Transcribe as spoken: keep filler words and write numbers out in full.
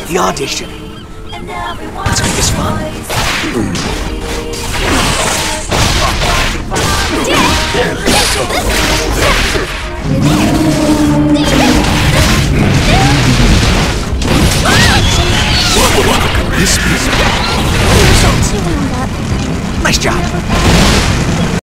The audition. Let's make this fun. What would this be? Nice job.